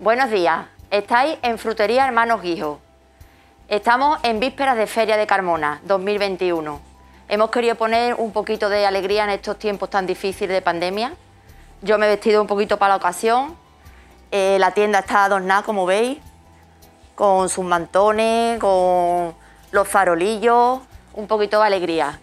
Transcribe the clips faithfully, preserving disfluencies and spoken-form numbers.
Buenos días, estáis en Frutería Hermanos Guijo. Estamos en vísperas de Feria de Carmona dos mil veintiuno. Hemos querido poner un poquito de alegría en estos tiempos tan difíciles de pandemia. Yo me he vestido un poquito para la ocasión. Eh, la tienda está adornada, como veis, con sus mantones, con los farolillos, un poquito de alegría.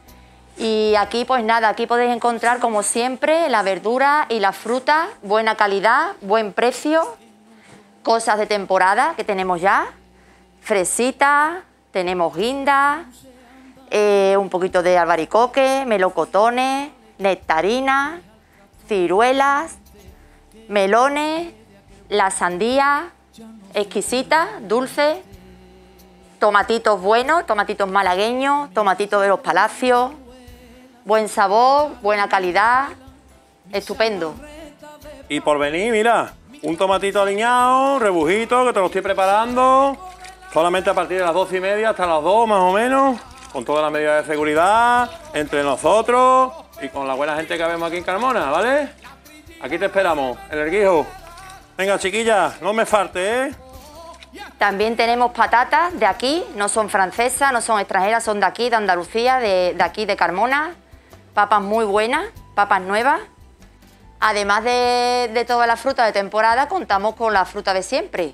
Y aquí, pues nada, aquí podéis encontrar, como siempre, la verdura y la fruta, buena calidad, buen precio, cosas de temporada que tenemos ya, fresitas, tenemos guindas, eh, un poquito de albaricoque, melocotones, nectarinas, ciruelas, melones, la sandía, exquisita, dulce, tomatitos buenos, tomatitos malagueños, tomatitos de los palacios, buen sabor, buena calidad, estupendo. Y por venir, mira, un tomatito aliñado, rebujito, que te lo estoy preparando, solamente a partir de las doce y media hasta las dos más o menos, con todas las medidas de seguridad, entre nosotros y con la buena gente que vemos aquí en Carmona, ¿vale? Aquí te esperamos, en el Guijo. Venga, chiquillas, no me falte, ¿eh? También tenemos patatas de aquí, no son francesas, no son extranjeras, son de aquí, de Andalucía, de, de aquí, de Carmona. Papas muy buenas, papas nuevas. Además de, de toda la fruta de temporada, contamos con la fruta de siempre,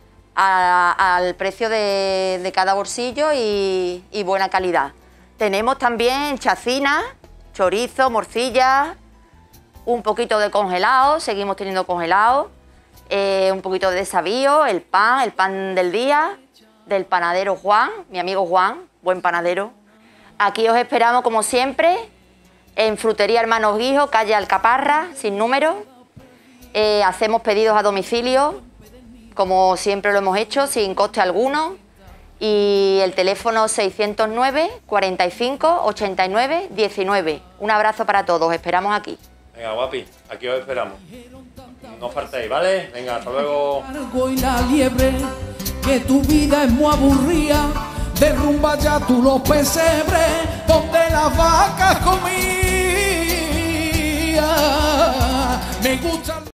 a, al precio de, de cada bolsillo y, y buena calidad. Tenemos también chacina, chorizo, morcilla, un poquito de congelado, seguimos teniendo congelado. Eh, un poquito de desavío, el pan, el pan del día, del panadero Juan, mi amigo Juan, buen panadero. Aquí os esperamos como siempre, en Frutería Hermanos Guijo, calle Alcaparra, sin número. Eh, hacemos pedidos a domicilio, como siempre lo hemos hecho, sin coste alguno. Y el teléfono seiscientos nueve, cuarenta y cinco, ochenta y nueve, diecinueve. Un abrazo para todos, esperamos aquí. Venga, guapi, aquí os esperamos. No faltéis, ¿vale? Venga, hasta luego. Y la liebre, que tu vida es muy aburrida, derrumba ya tú los pesebres donde las vacas comían. Me gusta